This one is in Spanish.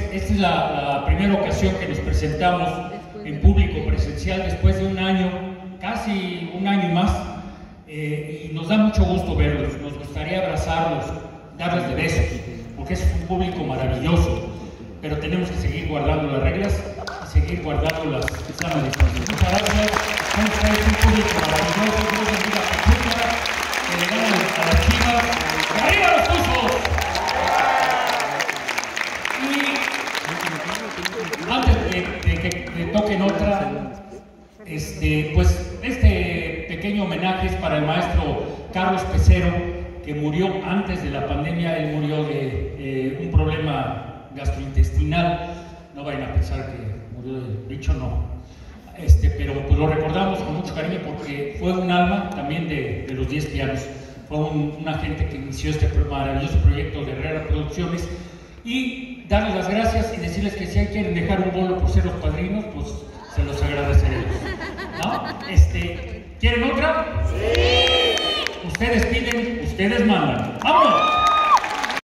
esta es la primera ocasión que nos presentamos en público presencial después de un año, casi un año y más, y nos da mucho gusto verlos, nos gustaría abrazarlos, darles de besos, porque es un público maravilloso, pero tenemos que seguir guardando las reglas y seguir guardando las sanas distancias. Muchas gracias, es un público maravilloso, Dios bendiga a Pachuca, que le ganan a las Chivas, ¡arriba los Tuzos! Y antes de que toquen otra, pues este pequeño homenaje es para el maestro Carlos Pecero, que murió antes de la pandemia. Él murió de un problema gastrointestinal. No vayan a pensar que murió del bicho, no. Pero pues lo recordamos con mucho cariño porque fue un alma también de los 10 pianos. Fue una gente que inició este maravilloso proyecto de Herrera Producciones. Y darles las gracias y decirles que si quieren dejar un bolo por ser los padrinos, pues se los agradeceremos, ¿no? ¿Quieren otra? Sí. Ustedes piden, ustedes mandan. ¡Vámonos!